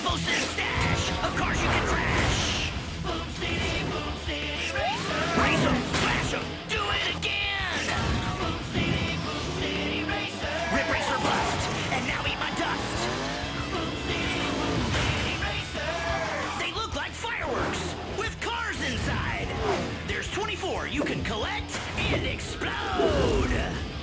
Explosive stash of cars you can crash. Boom City Racer. Race 'em, smash 'em, do it again. Boom City Racer. Rip Racer bust, and now eat my dust. Boom City Racer. They look like fireworks with cars inside. There's 24 you can collect and explode.